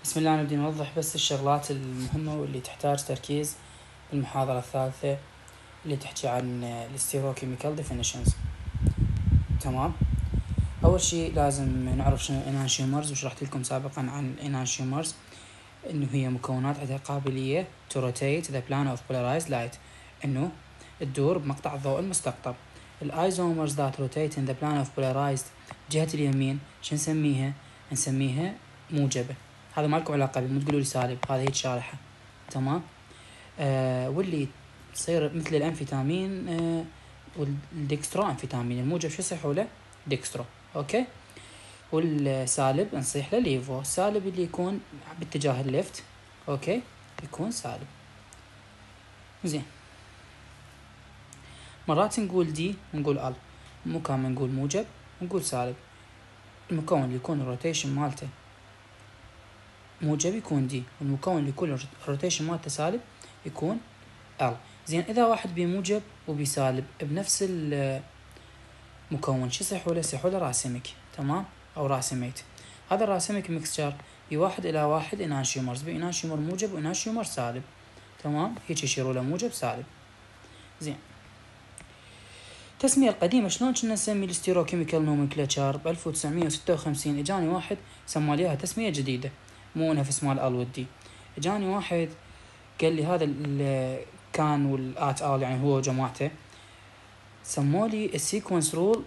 بسم الله. نبدي نوضح بس الشغلات المهمة واللي تحتاج تركيز بالمحاضرة الثالثة اللي تحكي عن الستيروكيميكال ديفينيشنز. تمام. أول شيء لازم نعرف شنو الانانشيومرز، وشرحت لكم سابقا عن الانانشيومرز إنه هي مكونات عندها قابلية to rotate the plane of polarized light، إنه تدور بمقطع الضوء المستقطب. الايزومرز that rotate in the plane of polarized جهة اليمين شو نسميها موجبة. هذا ما لكم علاقة بي، مو تقولوا لي سالب، هذا هيك شارحة. تمام. واللي تصير مثل الانفيتامين والديكسترو انفيتامين، الموجب شو يصيحوا له؟ ديكسترو. اوكي. والسالب نصيح له ليفو. السالب اللي يكون باتجاه الليفت اوكي يكون سالب. زين، مرات نقول دي ونقول ال، مو كامل نقول موجب ونقول سالب. المكون اللي يكون الروتيشن مالته موجب يكون دي، والمكون اللي يكون الروتيشن مالته سالب يكون ال. زين، اذا واحد بموجب وبسالب بنفس المكون شو يصيحوا له؟ يصيحوا له راسيميك. تمام، او راسيميت. هذا الراسيميك ميكستشر بواحد الى واحد انانشيومرز، بانانشيومر موجب وانانشيومر سالب. تمام، هيك يشيروا له موجب سالب. زين، التسمية القديمة شلون كنا نسمي الستيروكيميكال نومنكلتشر؟ ب 1956 اجاني واحد سمى ليها تسمية جديدة، مو نفس مال ال والدي. اجاني واحد قال لي هذا كان والآت آل، يعني هو وجماعته، سموا لي السيكونس رول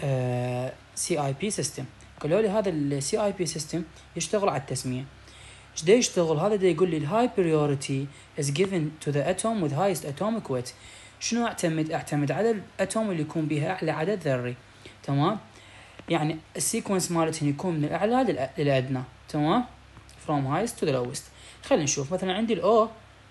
CIP سيستم. قالوا لي هذا CIP سيستم يشتغل على التسمية. ايش دا يشتغل؟ هذا دا يقول لي الهاي priority is given to the atom with highest atomic weight. شنو اعتمد على الاتوم اللي يكون بها اعلى عدد ذري. تمام، يعني السيكونس مالتهم يكون من الاعلى للادنى. تمام، from highest to the lowest. خلينا نشوف مثلا عندي الاو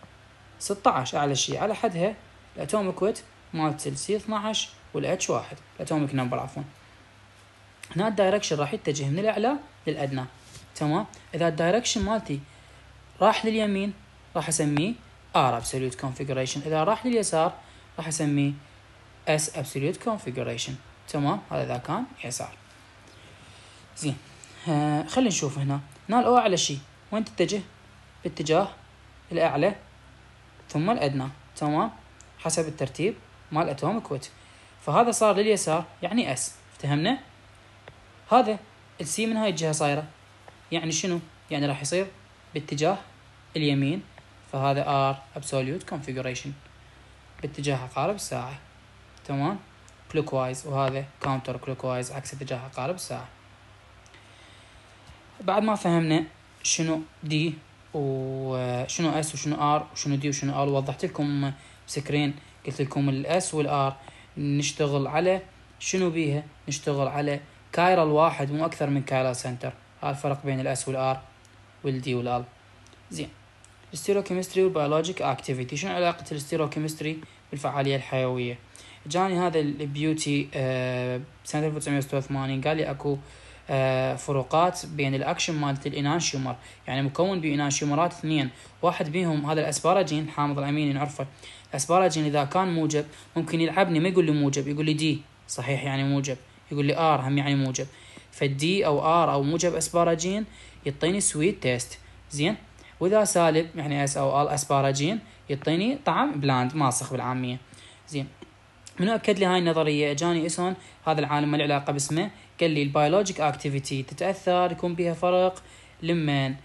16 اعلى شيء، على حدها الاتوميك ويت مالت السي 12 والاتش 1، الاتوميك نمبر عفوا. هنا الدايركشن راح يتجه من الاعلى للادنى. تمام، اذا الدايركشن مالتي راح لليمين راح اسميه R absolute configuration، اذا راح لليسار راح اسميه S absolute configuration. تمام، هذا اذا كان يسار. زين، خلينا نشوف هنا الاو اعلى شيء وين تتجه؟ باتجاه الاعلى ثم الادنى. تمام، حسب الترتيب مال الاتوميك ويت. فهذا صار لليسار يعني اس. افتهمنا؟ هذا السي من هاي الجهه صايره يعني شنو؟ يعني راح يصير باتجاه اليمين، فهذا ار absolute configuration باتجاه عقارب الساعه. تمام، clockwise، وهذا counter clockwise عكس اتجاه عقارب الساعه. بعد ما فهمنا شنو دي وشنو اس وشنو ار وشنو دي وشنو ال، وضحت لكم بسكرين قلت لكم الاس والار نشتغل على شنو بيها؟ نشتغل على كايرال واحد مو اكثر من كايرال سنتر. هذا الفرق بين الاس والار والدي والال. زين، الستيروكيمستري والبيولوجيك اكتيفيتي. شنو علاقه الستيروكيمستري بالفعاليه الحيويه؟ جاني هذا البيوتي سنه 1986 قال لي اكو فروقات بين الاكشن مالت الانانشيومر، يعني مكون بانانشيومرات اثنين، واحد بيهم هذا الاسباراجين حامض الاميني نعرفه. الاسباراجين اذا كان موجب ممكن يلعبني، ما يقول لي موجب، يقول لي دي صحيح يعني موجب، يقول لي ار هم يعني موجب. فالدي او ار او موجب اسباراجين يعطيني سويت تيست. زين، واذا سالب يعني اس او ال اسباراجين يعطيني طعم بلاند ماسخ بالعاميه. زين، منو اكد لي هاي النظريه؟ اجاني اسون هذا العالم ما له علاقه باسمه، قال لي البيولوجيك اكتيفيتي تتاثر، يكون بها فرق لمن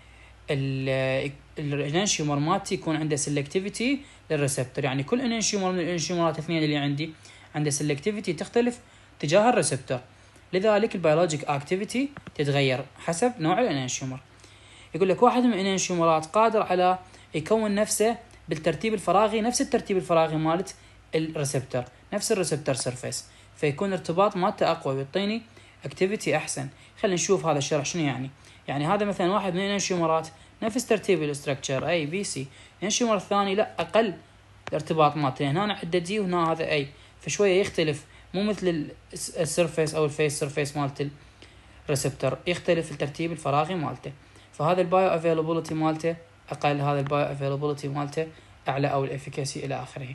الانانشيومر مالتي يكون عنده سيلكتيفيتي للريسبتور. يعني كل انانشيومر من الانانشيومرات الاثنين اللي عنده سيلكتيفيتي تختلف تجاه الريسبتور، لذلك البيولوجيك اكتيفيتي تتغير حسب نوع الانانشيومر. يقول لك واحد من الانانشيومرات قادر على يكون نفسه بالترتيب الفراغي، نفس الترتيب الفراغي مالت الريسبتور، نفس الريسبتور سيرفيس، فيكون ارتباط مالته اقوى ويعطيني اكتيفيتي احسن. خلينا نشوف هذا الشرح شنو يعني هذا مثلا واحد من الانانشيومرات نفس ترتيب الاستراكشر اي بي سي، الانانشيومر الثاني لا اقل الارتباط مالته، هنا عنده دي وهنا هذا اي، فشويه يختلف، مو مثل السيرفيس او الفيس سيرفيس مالت الريسبتور، يختلف الترتيب الفراغي مالته. فهذا البايو افيلابيلتي مالته اقل، هذا البايو افيلابيلتي مالته اعلى، او الافيكاسي الى اخره.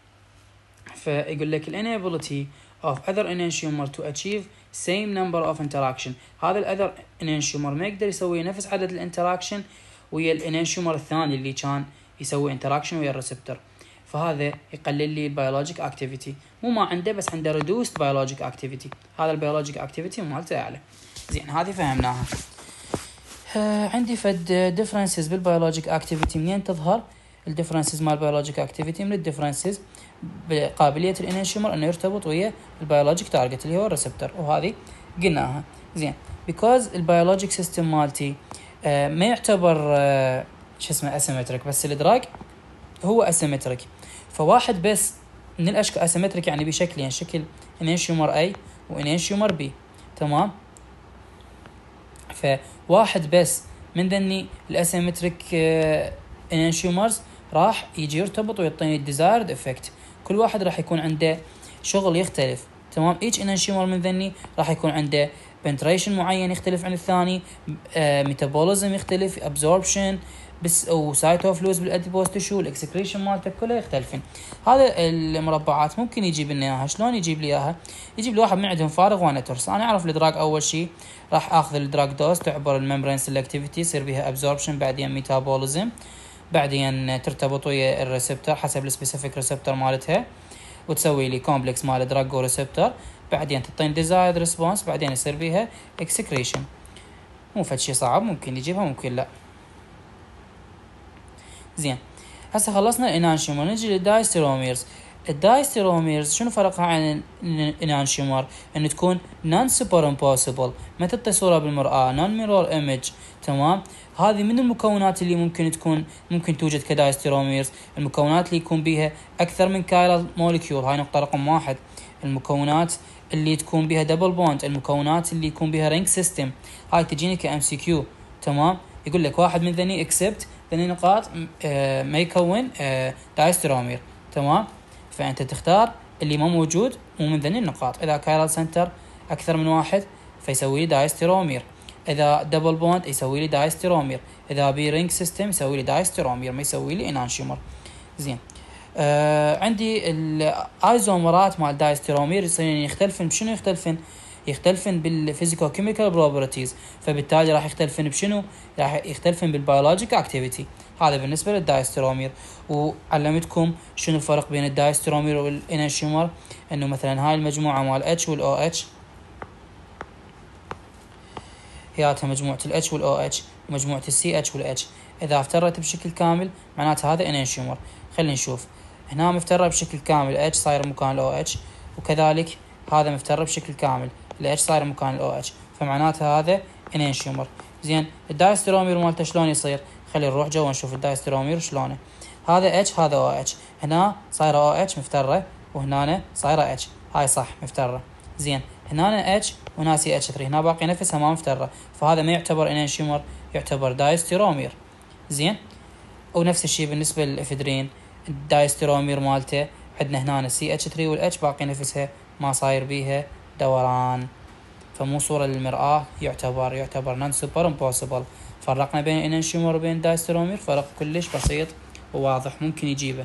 فيقول لك الانابيلتي of other enantiomer to achieve same number of interaction. هذا الاذر enantiomer ما يقدر يسوي نفس عدد الانتراكشن ويا الانانشيومر الثاني اللي كان يسوي انتراكشن ويا الريسبتور، فهذا يقلل لي البيولوجيك اكتيفيتي. مو ما عنده بس عنده ريدوست بيولوجيك اكتيفيتي، هذا البيولوجيك اكتيفيتي مالته اعلى. زين هذه فهمناها. عندي فد ديفرنسز بالبيولوجيك اكتيفيتي. منين تظهر الديفرنسز مال البيولوجيك اكتيفيتي؟ من الديفرنسز بقابليه الانانشيومر انه يرتبط ويا البيولوجيك تارجت اللي هو الريسبتور، وهذه قلناها. زين because البيولوجيك سيستم مالتي ما يعتبر شو اسمه اسيمتريك، بس الادراج هو اسيمتريك. فواحد بس من الاشكال اسيمتريك يعني بشكلين، يعني شكل انانشيومر A وانانشيومر B، تمام. فواحد بس من ذني الاسيمتريك انانشيومرز راح يجي يرتبط ويعطيني الديزايرد افكت. كل واحد راح يكون عنده شغل يختلف، تمام. each انانشيومر من ذني راح يكون عنده penetration معين يختلف عن الثاني، ميتابوليزم يختلف، absorption بس وسايتوفلوز بالاديبوز تشو، الاكسكريشن مالته كلها يختلفين. هذا المربعات ممكن يجيب لنا اياها. شلون يجيب لي اياها؟ يجيب لي واحد من عندهم فارغ وانا ترس. انا اعرف الدراج اول شيء راح اخذ الدراج دوز تعبر الممبرين سيلكتيفيتي، يصير بها absorption، بعدين ميتابوليزم، بعدين ترتبط ويا الريسبتور حسب السبيسيفيك ريسبتور مالتها، وتسوي لي كومبلكس مال دراج وريسبتور، بعدين تعطيني ديزايرد ريسبونس، بعدين يصير بها اكسكريشن. مو فد شيء صعب، ممكن يجيبها ممكن لا. زين هسه خلصنا الانانشيومر، نجي للدايستيروميرز. الدايستيروميرز شنو فرقها عن الانانشيومر؟ ان تكون نون سوبر امبوسيبل، ما تعطي صوره بالمراه، نون ميرور ايمج، تمام. هذه من المكونات اللي ممكن توجد كدايستيروميرز، المكونات اللي يكون بيها اكثر من كايرال موليكيول. هاي نقطه رقم 1. المكونات اللي تكون بيها دبل بوند، المكونات اللي يكون بيها رينج سيستم، هاي تجيني كام سي كيو، تمام. يقول لك واحد من ذني اكسبت ذني نقاط ما يكون دايستيرومير، تمام. فانت تختار اللي ما موجود مو من ذني النقاط. اذا كايرال سنتر اكثر من واحد فيسوي لي دايستيرومير، اذا دبل بوند يسوي لي دايستيرومير، اذا بي رينج سيستم يسوي لي دايستيرومير، ما يسوي لي انانشيومر. زين عندي الايزومرات مال دايستيرومير يصيرون يختلفن بشنو؟ يختلفن بالفيزيكو كيميكال بروبرتيز، فبالتالي راح يختلفن بشنو؟ راح يختلفن بالبيولوجيك اكتيفيتي. هذا بالنسبه للدايستيرومير. وعلمتكم شنو الفرق بين الدايستيرومير والانانشيومر، انه مثلا هاي المجموعه مال اتش والاو اتش هياتها مجموعه الاتش والاو اتش، ومجموعه السي اتش والاتش اذا افترت بشكل كامل معناتها هذا انانشيومر. خلينا نشوف هنا مفترة بشكل كامل اتش صاير مكان الاو اتش، وكذلك هذا مفترة بشكل كامل الاتش صاير مكان الاو اتش، فمعناتها هذا انانشيومر. زين الدايستيرومير مالته شلون يصير؟ خلينا نروح جوا نشوف الدايستيرومير شلونه. هذا اتش هذا او اتش، هنا صايره او اتش مفترة، وهنا صايره اتش، هاي صح مفترة. زين هنا اتش وهنا سي اتش 3، هنا باقي نفسها ما مفترة، فهذا ما يعتبر انانشيومر، يعتبر دايستيرومير. زين ونفس الشيء بالنسبه للافيدرين، الدايستيرومير مالته عندنا هنا سي اتش 3 والاتش باقي نفسها ما صاير بيها دوران، فمو صوره للمراه، يعتبر نون سوبر امبوسيبل. فرقنا بين الانانشيومر وبين الدايستيرومير فرق كلش بسيط وواضح ممكن يجيبه.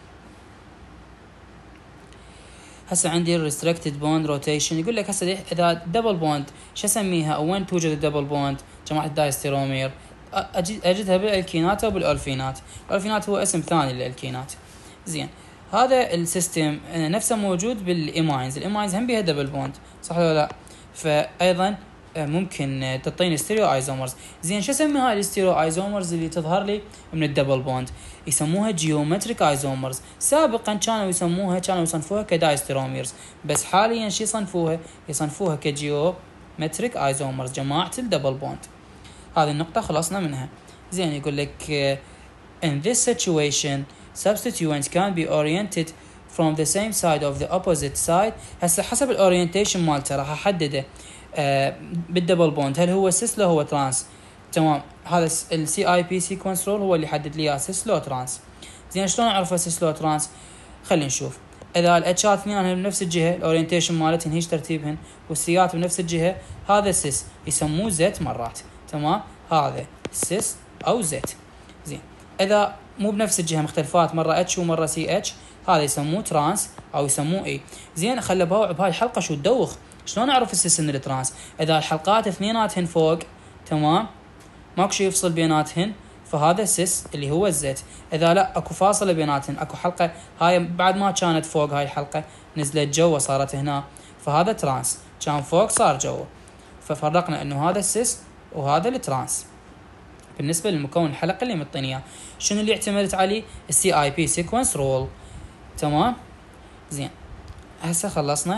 هسه عندي الريستريكتد بوند روتيشن. يقول لك هسه اذا دبل بوند شو اسميها او وين توجد الدبل بوند جماعه الدايستيرومير؟ اجدها بالالكينات او بالالفينات. الالفينات هو اسم ثاني للالكينات. زين هذا السيستم نفسه موجود بالايماينز، الايماينز هم بيها دبل بوند صح ولا لا؟ فايضا ممكن تعطيني ستيريو ايزومرز. زين شو اسمي هاي الستيريو ايزومرز اللي تظهر لي من الدبل بوند؟ يسموها جيومتريك ايزومرز. سابقا كانوا يصنفوها كدايستيروميرز، بس حاليا شو يصنفوها كجيومتريك ايزومرز جماعه الدبل بوند. هذه النقطة خلصنا منها. زين يقول لك in this situation substituents can be oriented from the same side of the opposite side. هسه حسب الاورينتيشن مالته راح احدده بالدبل بوند هل هو سيس لو هو ترانس، تمام. هذا السي اي بي سيكونس رول هو اللي يحدد لي سيس لو ترانس. زين شلون اعرف سيس لو ترانس؟ خلينا نشوف. اذا الاتشات اثنين بنفس الجهه الاورينتيشن مالتهن هيج ترتيبهن، والسيات بنفس الجهه، هذا سيس يسموه زت مرات، تمام. هذا سيس او زت. زين اذا مو بنفس الجهه مختلفات، مره اتش ومره سي اتش، هذا يسموه ترانس او يسموه اي. زين خلي بوعب بهاي الحلقه شو تدوخ. شلون اعرف السيس من الترانس؟ اذا الحلقات اثنيناتهن فوق، تمام، ماكو شيء يفصل بيناتهن، فهذا سيس اللي هو الزيت. اذا لا اكو فاصله بيناتهم، اكو حلقه هاي بعد ما كانت فوق هاي الحلقه نزلت جوا صارت هنا، فهذا ترانس، كان فوق صار جوا، ففرقنا انه هذا السيس وهذا الترانس. بالنسبه للمكون الحلقه اللي مطيني اياه، شنو اللي اعتمدت عليه؟ السي اي بي سيكونس رول. تمام زين. هسه خلصنا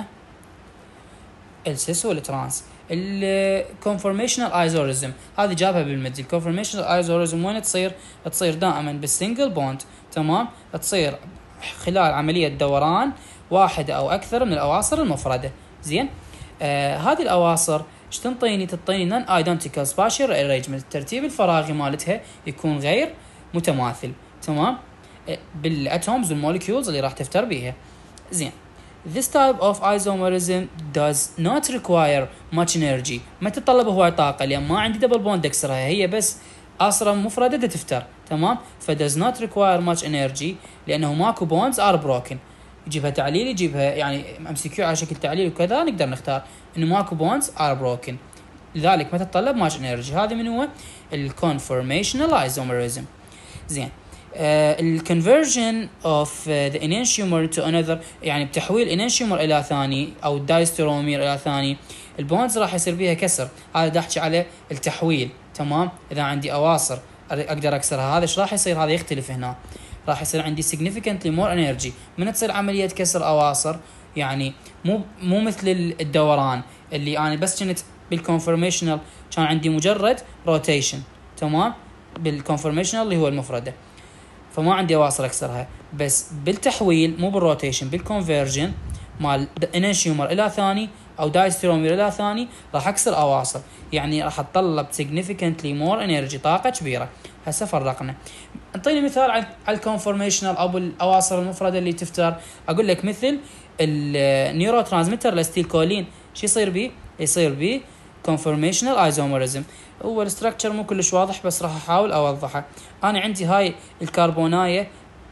السيس والترانس. الكونفورميشنال ايزوريزم هذه جابها بالمد. الكونفورميشنال ايزوريزم وين تصير؟ تصير دائما بالسنجل بوند. تمام، تصير خلال عمليه دوران واحده او اكثر من الاواصر المفرده. زين. هذه الاواصر ايش تنطيني؟ تعطيني نون ايدنتيكال سباشيال ارينجمنت، الترتيب الفراغي مالتها يكون غير متماثل. تمام، بالاتومز والموليكيولز اللي راح تفتر بيها. زين. This type of isomerism does not require much energy. ما تتطلب هواي طاقة، لأن ما عندي دبل بوند اكسرها، هي بس آصرة مفردة تفتر. تمام، ف does not require much energy لأنه ماكو bonds are broken. يجيبها تعليل، يجيبها يعني MCQ على شكل تعليل وكذا، نقدر نختار إنه ماكو bonds are broken، لذلك ما تتطلب much energy. هذا من هو الconformational isomerism. زين. الكونفرجن اوف ذا انانشيومر تو انذر، يعني بتحويل انانشيومر الى ثاني او دايسترومير الى ثاني، البوندز راح يصير بيها كسر. هذا دا احكي على التحويل. تمام، اذا عندي اواصر اقدر اكسرها، هذا ايش راح يصير؟ هذا يختلف هنا، راح يصير عندي significantly more energy من تصير عمليه كسر اواصر. يعني مو مثل الدوران اللي انا بس كنت بالكونفورميشنال كان عندي مجرد روتيشن. تمام، بالكونفورميشنال اللي هو المفرده، فما عندي اواصر اكسرها. بس بالتحويل مو بالروتيشن، بالكونفرجن مال انانشيومر الى ثاني او دايسترومير الى ثاني راح اكسر اواصر، يعني راح اتطلب significantly more energy، طاقه كبيره. هسه فرقنا. انطيني مثال على الكونفورميشنال او الاواصر المفرده اللي تفتر. اقول لك مثل النيورو ترانسميتر الاستيل كولين، شو يصير بيه؟ يصير بيه conformational isomerism. هو الستراكشر مو كلش واضح بس راح احاول اوضحه. انا عندي هاي الكربونايه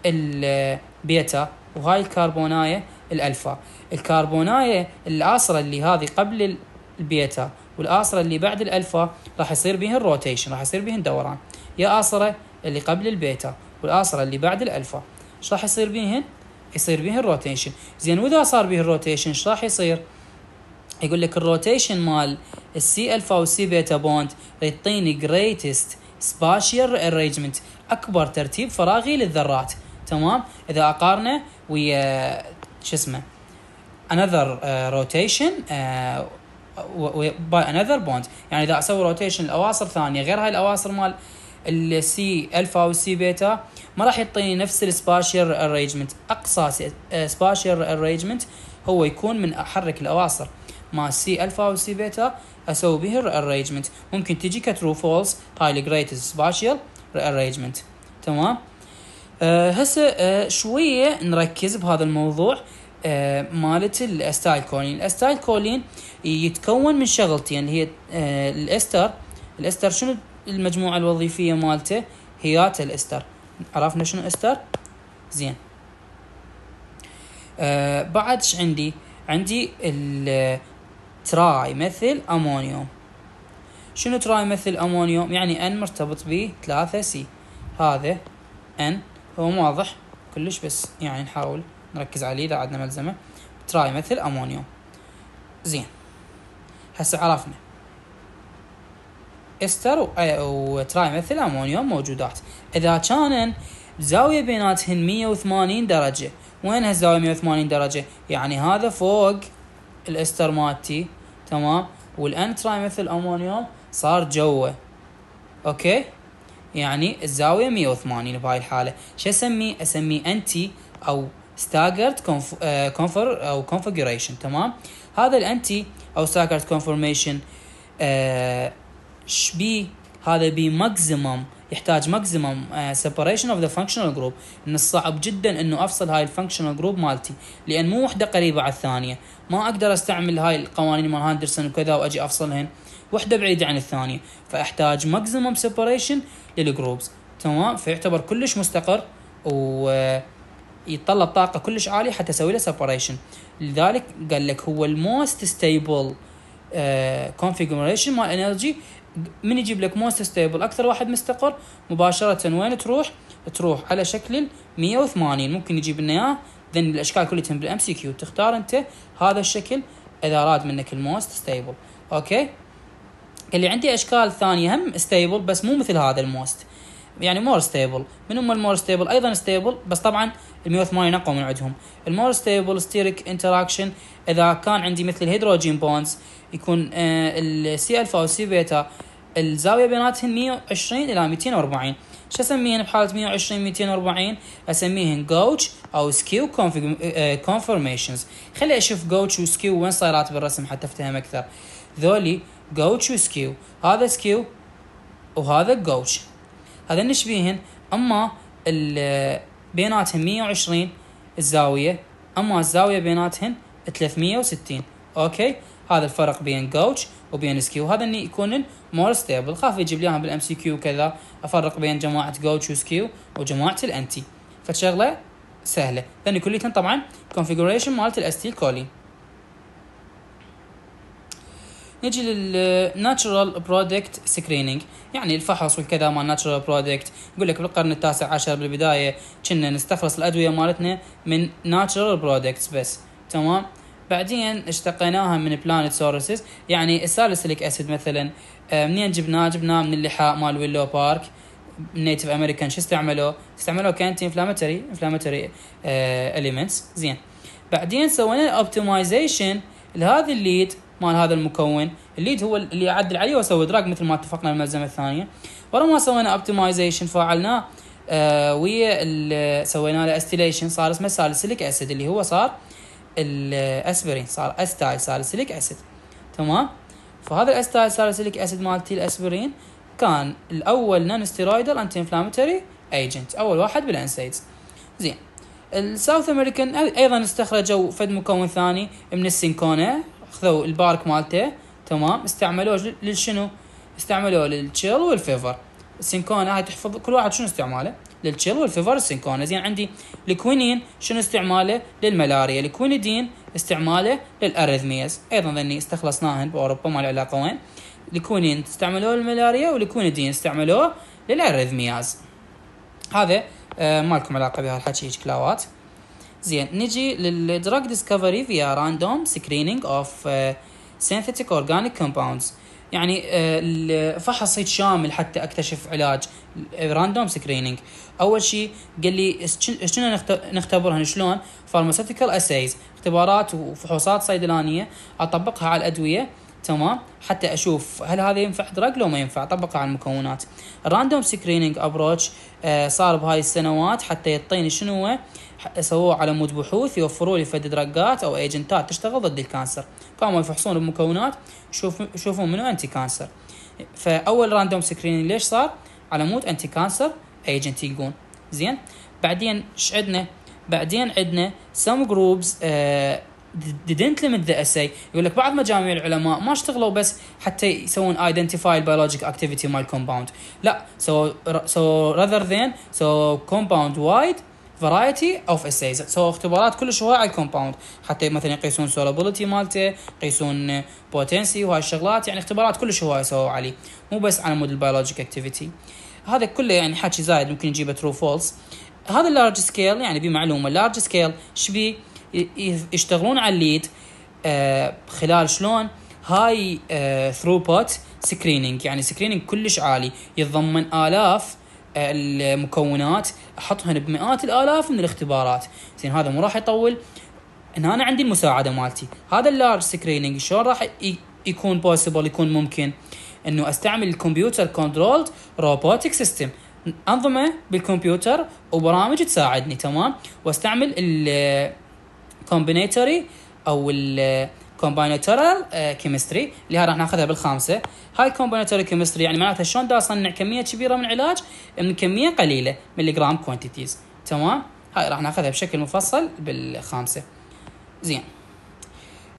البيتا وهاي الكربونايه الالفا. الكربونايه الآصرة اللي هذه قبل البيتا والآصرة اللي بعد الالفا راح يصير بيهن روتيشن، راح يصير بيهن دوران. يا آصرة اللي قبل البيتا والآصرة اللي بعد الالفا ايش راح يصير بيهن؟ يصير بيهن روتيشن. زين، واذا صار بيهن روتيشن ايش راح يصير؟ يقول لك الروتيشن مال السي الفا والسي بيتا بوند يعطيني greatest spatial arrangement، اكبر ترتيب فراغي للذرات. تمام، اذا اقارنه ويا شو اسمه another rotation by another bond، يعني اذا اسوي روتيشن الاواصر ثانيه غير هاي الاواصر مال السي الفا والسي بيتا ما راح يعطيني نفس السباشيال ارينجمنت. اقصى سباشيال ارينجمنت هو يكون من احرك الاواصر مع السي الفا والسي بيتا اسوي به الارينجمنت. ممكن تجي كترو فولس هاي الجريتست سباشيال ارينجمنت. تمام. هسه شويه نركز بهذا الموضوع مالت الاستايل كولين. الاستايل كولين يتكون من شغلتين اللي هي الاستر. شنو المجموعه الوظيفيه مالته؟ هيات الاستر. عرفنا شنو استر؟ زين. بعد ايش عندي التراي مثل امونيوم. شنو تراي مثل امونيوم؟ يعني ان مرتبط ب 3 سي. هذا ان هو واضح كلش بس يعني نحاول نركز عليه اذا عندنا ملزمه. تراي مثل امونيوم. زين، هسه عرفنا استر وتراي مثل امونيوم موجودات. اذا كانن زاويه بيناتهن 180 درجه، وين هالزاويه 180 درجه؟ يعني هذا فوق الاستر مالتي. تمام، والان تراي مثل امونيوم صار جوا. اوكي، يعني الزاويه 180 بهاي الحاله. شو اسميه؟ انتي او staggered كونفر او configuration. تمام، هذا الانتي او staggered conformation شبي؟ هذا بي ماكسيمم، يحتاج ماكسيمم separation of the functional group. من الصعب جدا انه افصل هاي الفانكشنال جروب مالتي، لان مو وحده قريبه على الثانيه. ما اقدر استعمل هاي القوانين مال هاندرسون وكذا واجي افصلهن، وحده بعيده عن الثانيه، فاحتاج ماكسيمم separation للجروبز. تمام، فيعتبر كلش مستقر ويتطلب طاقه كلش عاليه حتى اسوي له separation. لذلك قال لك هو الموست ستيبل configuration مال انرجي من يجيب لك موست ستيبل اكثر واحد مستقر مباشره وين تروح على شكل 180 ممكن يجيب لنا اياه. ذن الاشكال كلها بالام سي كيو تختار انت هذا الشكل اذا راد منك الموست ستيبل. اوكي اللي عندي اشكال ثانيه هم ستيبل بس مو مثل هذا الموست يعني مور ستيبل. من هم المور ستيبل؟ ايضا ستيبل بس طبعا ال 180 اقوى من عندهم. المور ستيبل ستيريك انتراكشن اذا كان عندي مثل الهيدروجين بونز يكون السي الفا او سي بيتا الزاويه بيناتهم 120 الى 240. شو اسميهن بحاله 120 240؟ اسميهن جوتش او سكيو كونفورميشنز. خلي اشوف جوتش وسكيو وين صايرات بالرسم حتى افتهم اكثر. ذولي جوتش وسكيو، هذا سكيو وهذا جوتش، هذا نشبيهن اما بيناتهم 120 الزاويه اما الزاويه بيناتهن 360. اوكي هذا الفرق بين جوتش وبين سكيو. هذا اني يكون مور ستيبل. خاف يجيب لي اياهم بالام سي كيو كذا افرق بين جماعه جوتش وسكيو وجماعه الانتي فشغله سهله. لان كليتهم طبعا كونفيجريشن مالت الاستيل كولين. نجي للناتشرال برودكت سكرينينج يعني الفحص والكذا مال ناتشرال برودكت. يقول لك بالقرن التاسع عشر بالبدايه كنا نستخلص الادويه مالتنا من ناتشرال برودكتس بس تمام. بعدين اشتقيناها من بلانت سورسز يعني الساليسيليك اسيد مثلا منين جبناه من اللحاء مال ويلو بارك النيتيف امريكان. شو استعملوه كانتي انفلاماتوري اليمنتس. زين بعدين سوينا اوبتمايزيشن لهذا الليد مال هذا المكون. الليد هو اللي يعدل عليه واسوي دراج مثل ما اتفقنا الملزمه الثانيه. ورا ما سوينا اوبتمايزيشن فعلناه ويا سوينا له استيليشن صار اسمه ساليسيليك اسيد اللي هو صار الاسبرين صار استايل ساليسيليك اسيد تمام. فهذا الاستايل ساليسيليك اسيد مالتي الاسبرين كان الاول نون ستيرويدال انتي انفلاماتوري ايجنت اول واحد بالانسايدز. زين الساوث امريكان ايضا استخرجوا فد مكون ثاني من السينكونا اخذوا البارك مالته تمام استعملوه للشنو؟ استعملوه للتشيل والفيفر. السينكونا هاي تحفظ كل واحد شنو استعماله للتشيل والفيفر السينكونا. زين عندي الكوينين شنو استعماله للملاريا، الكوينيدين استعماله للاريثمياز. ايضا ذني استخلصناهن باوروبا ما له علاقه وين. الكوينين استعملوه للملاريا والكوينيدين استعملوه للاريثمياز. هذا ما لكم علاقه بهالحكي هيك كلاوات. زين نجي للدراج ديسكفري فيا راندوم سكرينينج اوف synthetic organic compounds يعني الفحص هيك شامل حتى اكتشف علاج راندوم سكرينينج. اول شيء قال لي شنو نختبرها شلون فارماسيوتيكال اسايز اختبارات وفحوصات صيدلانيه اطبقها على الادويه تمام حتى اشوف هل هذا ينفع دراج لو ما ينفع اطبقها على المكونات. الراندوم سكرينينج ابروتش صار بهاي السنوات حتى يعطيني شنو هو سووه على مود بحوث يوفروا لي فد دراجات او ايجنتات تشتغل ضد الكانسر. قاموا يفحصون بمكونات يشوفون منو انتي كانسر. فاول راندوم سكرينينج ليش صار؟ على مود انتي كانسر ايجنت يلقون. زين بعدين ايش عندنا؟ بعدين عندنا some groups didn't limit the assay. يقول لك بعض مجاميع العلماء ما اشتغلوا بس حتى يسوون identify biologic activity مال compound لا so rather than so compound wide variety of assays. سووا اختبارات كلش هواي على الكومباوند حتى مثلا يقيسون solubility مالته يقيسون potency وهاي الشغلات يعني اختبارات كلش هواي سووا عليه مو بس على مود البيولوجيك اكتيفيتي. هذا كله يعني حكي زايد ممكن نجيبه ترو فولس. هذا اللارج سكيل يعني بمعلومه اللارج سكيل شبي يشتغلون على الليد خلال شلون هاي ثروبوت سكرينينج يعني سكرينينج كلش عالي يتضمن آلاف المكونات احطهن بمئات الالاف من الاختبارات. زين هذا مو راح يطول. هنا أنا عندي المساعده مالتي. هذا اللارج سكرينينج شلون راح يكون بوسيبل يكون ممكن انه استعمل الكمبيوتر كنترولد روبوتك سيستم انظمه بالكمبيوتر وبرامج تساعدني تمام واستعمل الكومبينيتوري او الكومبايناتورال كيمستري اللي راح ناخذها بالخامسه. هاي الكومبايناتوري كيمستري يعني معناتها شلون دا اصنع كميه كبيره من علاج من كميه قليله ملي جرام كوانتيتيز تمام. هاي راح ناخذها بشكل مفصل بالخامسه. زين